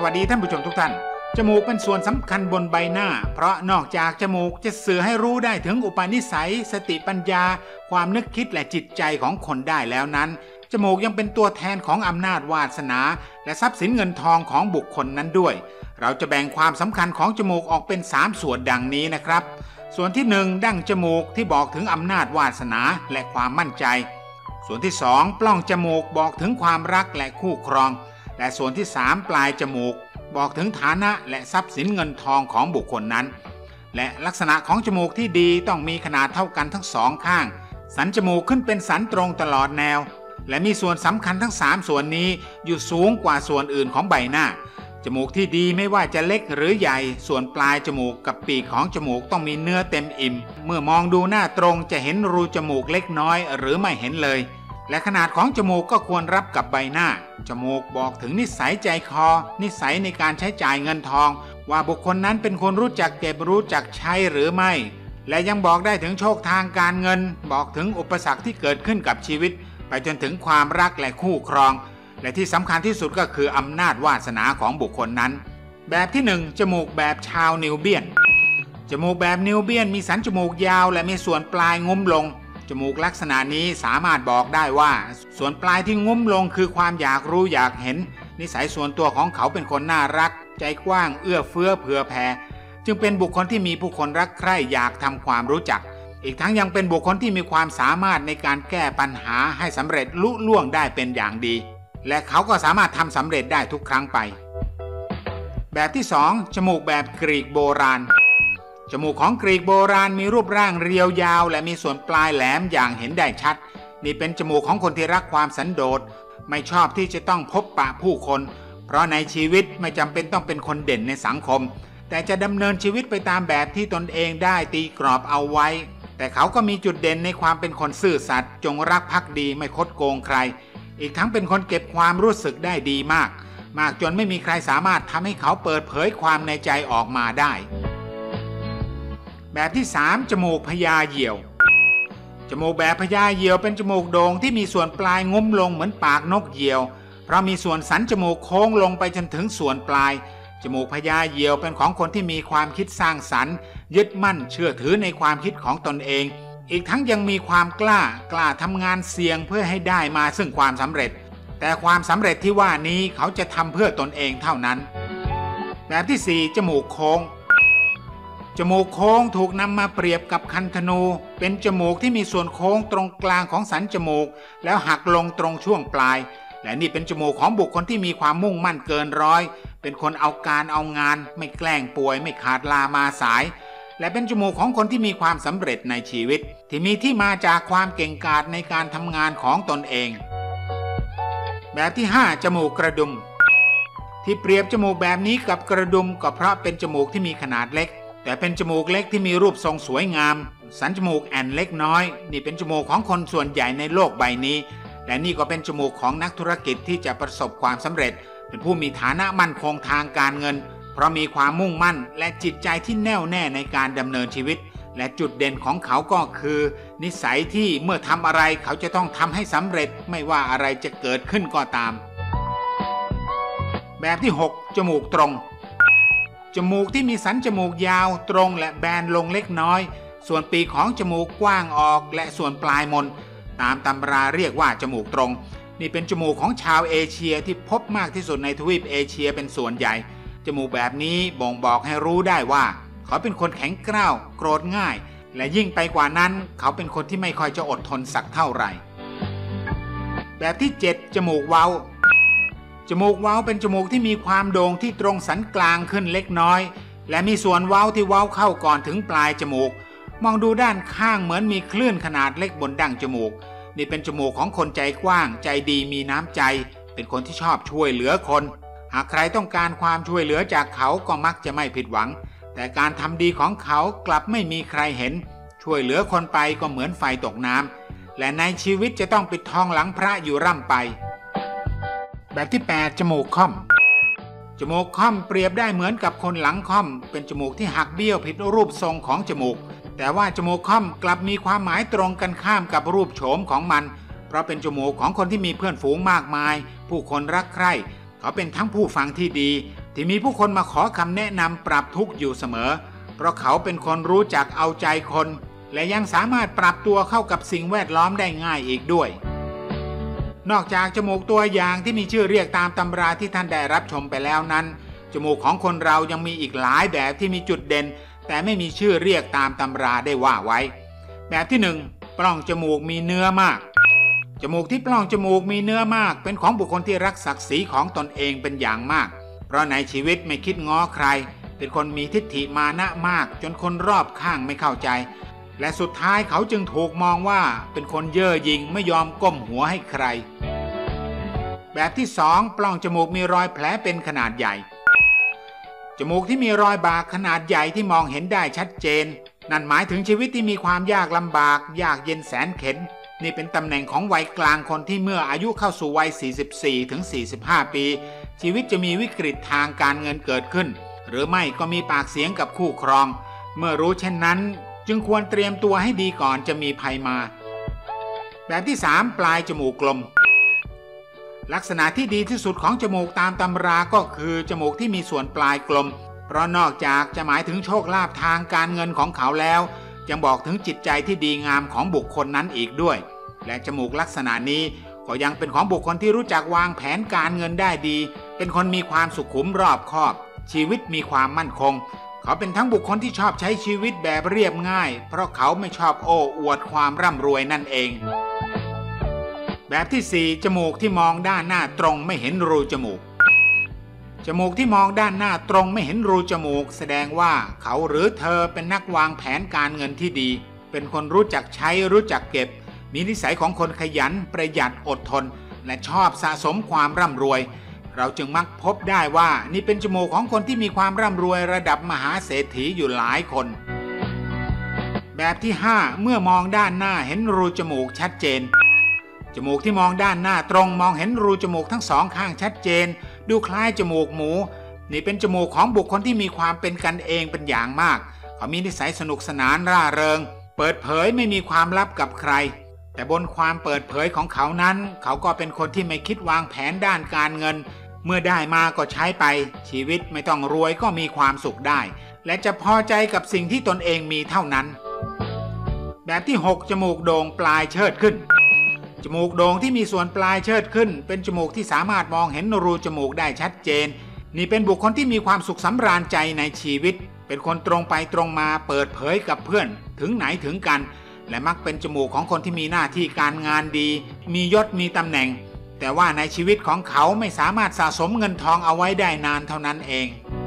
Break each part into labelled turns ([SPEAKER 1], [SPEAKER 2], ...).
[SPEAKER 1] วัสดีท่านผู้ชมทุกท่านจมูกเป็นส่วนสำคัญบนใบหน้าเพราะนอกจากจมูกจะสื่อให้รู้ได้ถึงอุปนิสัยสติปัญญาความนึกคิดและจิตใจของคนได้แล้วนั้นจมูกยังเป็นตัวแทนของอำนาจวาสนาและทรัพย์สินเงินทองของบุคคลนั้นด้วยเราจะแบ่งความสำคัญของจมูกออกเป็น3ส่วนดังนี้นะครับส่วนที่1ดั้งจมูกที่บอกถึงอำนาจวาสนาและความมั่นใจส่วนที่2ปล้องจมูกบอกถึงความรักและคู่ครองและส่วนที่3ปลายจมูกบอกถึงฐานะและทรัพย์สินเงินทองของบุคคลนั้นและลักษณะของจมูกที่ดีต้องมีขนาดเท่ากันทั้ง2ข้างสันจมูกขึ้นเป็นสันตรงตลอดแนวและมีส่วนสำคัญทั้ง3ส่วนนี้อยู่สูงกว่าส่วนอื่นของใบหน้าจมูกที่ดีไม่ว่าจะเล็กหรือใหญ่ส่วนปลายจมูกกับปีกของจมูกต้องมีเนื้อเต็มอิ่มเมื่อมองดูหน้าตรงจะเห็นรูจมูกเล็กน้อยหรือไม่เห็นเลยและขนาดของจมูกก็ควรรับกับใบหน้าจมูกบอกถึงนิสัยใจคอนิสัยในการใช้จ่ายเงินทองว่าบุคคลนั้นเป็นคนรู้จักเก็บรู้จักใช้หรือไม่และยังบอกได้ถึงโชคทางการเงินบอกถึงอุปสรรคที่เกิดขึ้นกับชีวิตไปจนถึงความรักและคู่ครองและที่สำคัญที่สุดก็คืออำนาจวาสนาของบุคคลนั้นแบบที่1จมูกแบบชาวนิวเบียนจมูกแบบนิวเบียนมีสันจมูกยาวและมีส่วนปลายงุ้มลงจมูกลักษณะนี้สามารถบอกได้ว่าส่วนปลายที่งุ้มลงคือความอยากรู้อยากเห็นนิสัยส่วนตัวของเขาเป็นคนน่ารักใจกว้างเอื้อเฟื้อเผื่อแผ่จึงเป็นบุคคลที่มีผู้คนรักใคร่อยากทำความรู้จักอีกทั้งยังเป็นบุคคลที่มีความสามารถในการแก้ปัญหาให้สำเร็จลุล่วงได้เป็นอย่างดีและเขาก็สามารถทำสำเร็จได้ทุกครั้งไปแบบที่2จมูกแบบกรีกโบราณจมูกของกรีกโบราณมีรูปร่างเรียวยาวและมีส่วนปลายแหลมอย่างเห็นได้ชัดนี่เป็นจมูกของคนที่รักความสันโดษไม่ชอบที่จะต้องพบปะผู้คนเพราะในชีวิตไม่จำเป็นต้องเป็นคนเด่นในสังคมแต่จะดำเนินชีวิตไปตามแบบที่ตนเองได้ตีกรอบเอาไว้แต่เขาก็มีจุดเด่นในความเป็นคนซื่อสัตย์จงรักภักดีไม่คดโกงใครอีกทั้งเป็นคนเก็บความรู้สึกได้ดีมากจนไม่มีใครสามารถทำให้เขาเปิดเผยความในใจออกมาได้แบบที่3จมูกพญาเหยี่ยวจมูกแบบพญาเหยี่ยวเป็นจมูกโด่งที่มีส่วนปลายงุ้มลงเหมือนปากนกเหยี่ยวเพราะมีส่วนสันจมูกโค้งลงไปจนถึงส่วนปลายจมูกพญาเหยี่ยวเป็นของคนที่มีความคิดสร้างสรรค์ยึดมั่นเชื่อถือในความคิดของตนเองอีกทั้งยังมีความกล้าทำงานเสี่ยงเพื่อให้ได้มาซึ่งความสำเร็จแต่ความสำเร็จที่ว่านี้เขาจะทำเพื่อตนเองเท่านั้นแบบที่4จมูกโค้งจมูกโค้งถูกนำมาเปรียบกับคันธนูเป็นจมูกที่มีส่วนโค้งตรงกลางของสันจมูกแล้วหักลงตรงช่วงปลายและนี่เป็นจมูกของบุคคลที่มีความมุ่งมั่นเกินร้อยเป็นคนเอาการเอางานไม่แกล้งป่วยไม่ขาดลามาสายและเป็นจมูกของคนที่มีความสำเร็จในชีวิตที่มีที่มาจากความเก่งกาจในการทำงานของตนเองแบบที่5จมูกกระดุมที่เปรียบจมูกแบบนี้กับกระดุมก็เพราะเป็นจมูกที่มีขนาดเล็กแต่เป็นจมูกเล็กที่มีรูปทรงสวยงามสันจมูกแอนเล็กน้อยนี่เป็นจมูกของคนส่วนใหญ่ในโลกใบนี้และนี่ก็เป็นจมูกของนักธุรกิจที่จะประสบความสำเร็จเป็นผู้มีฐานะมั่นคงทางการเงินเพราะมีความมุ่งมั่นและจิตใจที่แน่วแน่ในการดำเนินชีวิตและจุดเด่นของเขาก็คือนิสัยที่เมื่อทำอะไรเขาจะต้องทำให้สำเร็จไม่ว่าอะไรจะเกิดขึ้นก็ตามแบบที่6จมูกตรงจมูกที่มีสันจมูกยาวตรงและแบนลงเล็กน้อยส่วนปีกของจมูกกว้างออกและส่วนปลายมนตามตำราเรียกว่าจมูกตรงนี่เป็นจมูกของชาวเอเชียที่พบมากที่สุดในทวีปเอเชียเป็นส่วนใหญ่จมูกแบบนี้บ่งบอกให้รู้ได้ว่าเขาเป็นคนแข็งกร้าวโกรธง่ายและยิ่งไปกว่านั้นเขาเป็นคนที่ไม่ค่อยจะอดทนสักเท่าไหร่แบบที่7จมูกเว้าจมูกเว้าเป็นจมูกที่มีความโด่งที่ตรงสันกลางขึ้นเล็กน้อยและมีส่วนเว้าที่เว้าเข้าก่อนถึงปลายจมูกมองดูด้านข้างเหมือนมีคลื่นขนาดเล็กบนดั้งจมูกนี่เป็นจมูกของคนใจกว้างใจดีมีน้ำใจเป็นคนที่ชอบช่วยเหลือคนหากใครต้องการความช่วยเหลือจากเขาก็มักจะไม่ผิดหวังแต่การทำดีของเขากลับไม่มีใครเห็นช่วยเหลือคนไปก็เหมือนไฟตกน้ำและในชีวิตจะต้องปิดทองหลังพระอยู่ร่ำไปแบบที่8จมูกค่อมจมูกค่อมเปรียบได้เหมือนกับคนหลังค่อมเป็นจมูกที่หักเบี้ยวผิดรูปทรงของจมูกแต่ว่าจมูกค่อมกลับมีความหมายตรงกันข้ามกับรูปโฉมของมันเพราะเป็นจมูกของคนที่มีเพื่อนฝูงมากมายผู้คนรักใคร่เขาเป็นทั้งผู้ฟังที่ดีที่มีผู้คนมาขอคำแนะนำปรับทุกข์อยู่เสมอเพราะเขาเป็นคนรู้จักเอาใจคนและยังสามารถปรับตัวเข้ากับสิ่งแวดล้อมได้ง่ายอีกด้วยนอกจากจมูกตัวอย่างที่มีชื่อเรียกตามตำราที่ท่านได้รับชมไปแล้วนั้นจมูกของคนเรายังมีอีกหลายแบบที่มีจุดเด่นแต่ไม่มีชื่อเรียกตามตำราได้ว่าไว้แบบที่1ปล้องจมูกมีเนื้อมากจมูกที่ปล้องจมูกมีเนื้อมากเป็นของบุคคลที่รักศักดิ์ศรีของตนเองเป็นอย่างมากเพราะในชีวิตไม่คิดง้อใครเป็นคนมีทิฏฐิมานะมากจนคนรอบข้างไม่เข้าใจและสุดท้ายเขาจึงถูกมองว่าเป็นคนเย่อหยิ่งไม่ยอมก้มหัวให้ใครแบบที่2ปล้องจมูกมีรอยแผลเป็นขนาดใหญ่จมูกที่มีรอยบากขนาดใหญ่ที่มองเห็นได้ชัดเจนนั่นหมายถึงชีวิตที่มีความยากลำบากยากเย็นแสนเข็ญนี่เป็นตำแหน่งของวัยกลางคนที่เมื่ออายุเข้าสู่วัย 44-45 ปีชีวิตจะมีวิกฤตทางการเงินเกิดขึ้นหรือไม่ก็มีปากเสียงกับคู่ครองเมื่อรู้เช่นนั้นจึงควรเตรียมตัวให้ดีก่อนจะมีภัยมาแบบที่3ปลายจมูกกลมลักษณะที่ดีที่สุดของจมูกตามตำราก็คือจมูกที่มีส่วนปลายกลมเพราะนอกจากจะหมายถึงโชคลาภทางการเงินของเขาแล้วยังบอกถึงจิตใจที่ดีงามของบุคคลนั้นอีกด้วยและจมูกลักษณะนี้ก็ยังเป็นของบุคคลที่รู้จักวางแผนการเงินได้ดีเป็นคนมีความสุขุมรอบคอบชีวิตมีความมั่นคงเขาเป็นทั้งบุคคลที่ชอบใช้ชีวิตแบบเรียบง่ายเพราะเขาไม่ชอบโอ้อวดความร่ำรวยนั่นเองแบบที่4จมูกที่มองด้านหน้าตรงไม่เห็นรูจมูกจมูกที่มองด้านหน้าตรงไม่เห็นรูจมูกแสดงว่าเขาหรือเธอเป็นนักวางแผนการเงินที่ดีเป็นคนรู้จักใช้รู้จักเก็บมีนิสัยของคนขยันประหยัดอดทนและชอบสะสมความร่ำรวยเราจึงมักพบได้ว่านี่เป็นจมูกของคนที่มีความร่ำรวยระดับมหาเศรษฐีอยู่หลายคนแบบที่5เมื่อมองด้านหน้าเห็นรูจมูกชัดเจนจมูกที่มองด้านหน้าตรงมองเห็นรูจมูกทั้งสองข้างชัดเจนดูคล้ายจมูกหมูนี่เป็นจมูกของบุคคลที่มีความเป็นกันเองเป็นอย่างมากเขามีนิสัยสนุกสนานร่าเริงเปิดเผยไม่มีความลับกับใครแต่บนความเปิดเผยของเขานั้นเขาก็เป็นคนที่ไม่คิดวางแผนด้านการเงินเมื่อได้มาก็ใช้ไปชีวิตไม่ต้องรวยก็มีความสุขได้และจะพอใจกับสิ่งที่ตนเองมีเท่านั้นแบบที่6จมูกโด่งปลายเชิดขึ้นจมูกโด่งที่มีส่วนปลายเชิดขึ้นเป็นจมูกที่สามารถมองเห็นรูจมูกได้ชัดเจนนี่เป็นบุคคลที่มีความสุขสำราญใจในชีวิตเป็นคนตรงไปตรงมาเปิดเผยกับเพื่อนถึงไหนถึงกันและมักเป็นจมูกของคนที่มีหน้าที่การงานดีมียศมีตำแหน่งแต่ว่าในชีวิตของเขาไม่สามารถสะสมเงินทองเอาไว้ได้นานเท่านั้นเอง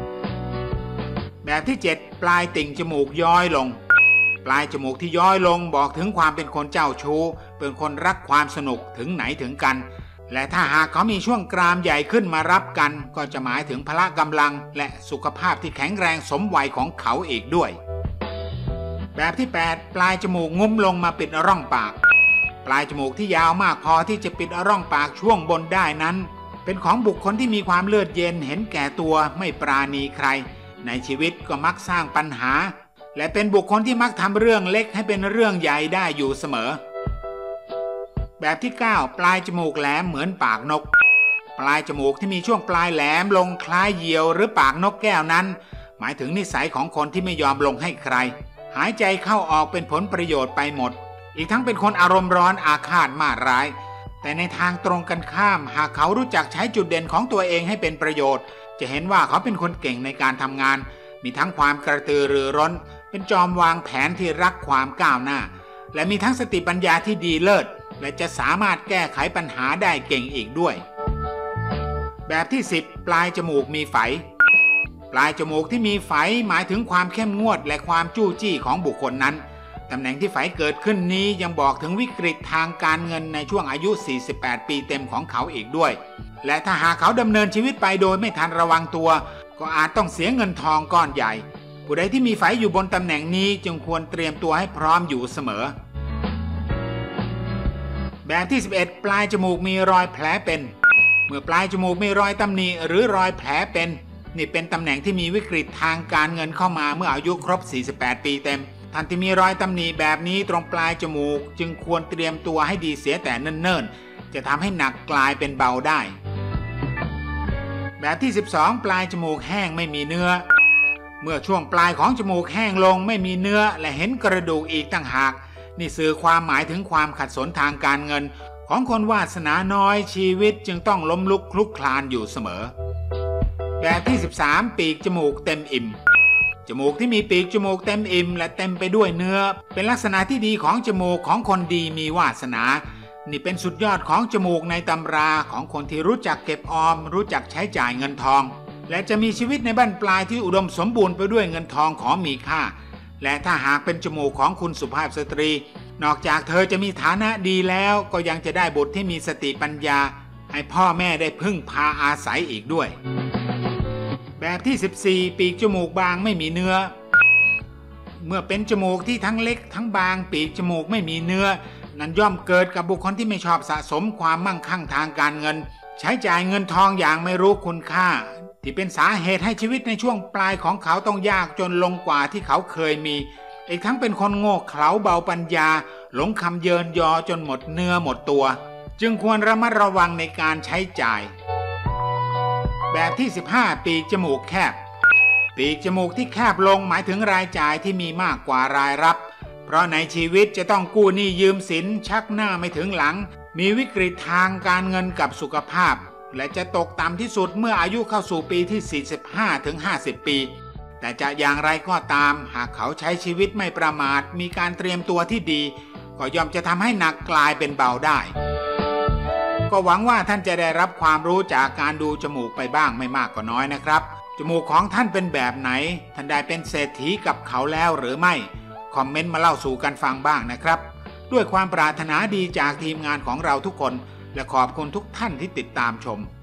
[SPEAKER 1] แบบที่7ปลายติ่งจมูกย้อยลงปลายจมูกที่ย้อยลงบอกถึงความเป็นคนเจ้าชู้เป็นคนรักความสนุกถึงไหนถึงกันและถ้าหากเขามีช่วงกรามใหญ่ขึ้นมารับกันก็จะหมายถึงพละกำลังและสุขภาพที่แข็งแรงสมวัยของเขาอีกด้วยแบบที่8ปลายจมูกงุ้มลงมาปิดร่องปากปลายจมูกที่ยาวมากพอที่จะปิดร่องปากช่วงบนได้นั้นเป็นของบุคคลที่มีความเลือดเย็นเห็นแก่ตัวไม่ปราณีใครในชีวิตก็มักสร้างปัญหาและเป็นบุคคลที่มักทำเรื่องเล็กให้เป็นเรื่องใหญ่ได้อยู่เสมอแบบที่9ปลายจมูกแหลมเหมือนปากนกปลายจมูกที่มีช่วงปลายแหลมลงคล้ายเหยี่ยวหรือปากนกแก้วนั้นหมายถึงนิสัยของคนที่ไม่ยอมลงให้ใครหายใจเข้าออกเป็นผลประโยชน์ไปหมดอีกทั้งเป็นคนอารมณ์ร้อนอาฆาตมาร้ายแต่ในทางตรงกันข้ามหากเขารู้จักใช้จุดเด่นของตัวเองให้เป็นประโยชน์จะเห็นว่าเขาเป็นคนเก่งในการทำงานมีทั้งความกระตือรือร้นเป็นจอมวางแผนที่รักความก้าวหน้าและมีทั้งสติปัญญาที่ดีเลิศและจะสามารถแก้ไขปัญหาได้เก่งอีกด้วยแบบที่10ปลายจมูกมีไฝปลายจมูกที่มีไฝหมายถึงความเข้มงวดและความจู้จี้ของบุคคลนั้นตำแหน่งที่ไฝเกิดขึ้นนี้ยังบอกถึงวิกฤตทางการเงินในช่วงอายุ48ปีเต็มของเขาอีกด้วยและถ้าหากเขาดำเนินชีวิตไปโดยไม่ทันระวังตัวก็อาจต้องเสียเงินทองก้อนใหญ่ผู้ใดที่มีไฝอยู่บนตำแหน่งนี้จึงควรเตรียมตัวให้พร้อมอยู่เสมอแบบที่11ปลายจมูกมีรอยแผลเป็นเมื่อปลายจมูกมีรอยตำหนิหรือรอยแผลเป็นนี่เป็นตำแหน่งที่มีวิกฤตทางการเงินเข้ามาเมื่ออายุครบ48ปีเต็มท่านที่มีรอยตำหนิแบบนี้ตรงปลายจมูกจึงควรเตรียมตัวให้ดีเสียแต่เนิ่นๆจะทำให้หนักกลายเป็นเบาได้แบบที่12ปลายจมูกแห้งไม่มีเนื้อเมื่อช่วงปลายของจมูกแห้งลงไม่มีเนื้อและเห็นกระดูกอีกต่างหากนี่สื่อความหมายถึงความขัดสนทางการเงินของคนวาสนาน้อยชีวิตจึงต้องล้มลุกคลุกคลานอยู่เสมอแบบที่13ปีกจมูกเต็มอิ่มจมูกที่มีปีกจมูกเต็มอิ่มและเต็มไปด้วยเนื้อเป็นลักษณะที่ดีของจมูกของคนดีมีวาสนานี่เป็นสุดยอดของจมูกในตำราของคนที่รู้จักเก็บออมรู้จักใช้จ่ายเงินทองและจะมีชีวิตในบั้นปลายที่อุดมสมบูรณ์ไปด้วยเงินทองของมีค่าและถ้าหากเป็นจมูกของคุณสุภาพสตรีนอกจากเธอจะมีฐานะดีแล้วก็ยังจะได้บุตรที่มีสติปัญญาให้พ่อแม่ได้พึ่งพาอาศัยอีกด้วยแบบที่14ปีกจมูกบางไม่มีเนื้อเมื่อเป็นจมูกที่ทั้งเล็กทั้งบางปีกจมูกไม่มีเนื้อนั้นย่อมเกิดกับบุคคลที่ไม่ชอบสะสมความมั่งคั่งทางการเงินใช้จ่ายเงินทองอย่างไม่รู้คุณค่าที่เป็นสาเหตุให้ชีวิตในช่วงปลายของเขาต้องยากจนลงกว่าที่เขาเคยมีอีกทั้งเป็นคนโง่เขลาเบาปัญญาหลงคำเยินยอจนหมดเนื้อหมดตัวจึงควรระมัดระวังในการใช้จ่ายแบบที่15ปีกจมูกแคบปีกจมูกที่แคบลงหมายถึงรายจ่ายที่มีมากกว่ารายรับเพราะในชีวิตจะต้องกู้หนี้ยืมสินชักหน้าไม่ถึงหลังมีวิกฤตทางการเงินกับสุขภาพและจะตกต่ำที่สุดเมื่ออายุเข้าสู่ปีที่45ถึง50ปีแต่จะอย่างไรก็ตามหากเขาใช้ชีวิตไม่ประมาทมีการเตรียมตัวที่ดีก็ย่อมจะทำให้หนักกลายเป็นเบาได้ก็หวังว่าท่านจะได้รับความรู้จากการดูจมูกไปบ้างไม่มากก็น้อยนะครับจมูกของท่านเป็นแบบไหนท่านได้เป็นเศรษฐีกับเขาแล้วหรือไม่คอมเมนต์มาเล่าสู่กันฟังบ้างนะครับด้วยความปรารถนาดีจากทีมงานของเราทุกคนและขอบคุณทุกท่านที่ติดตามชม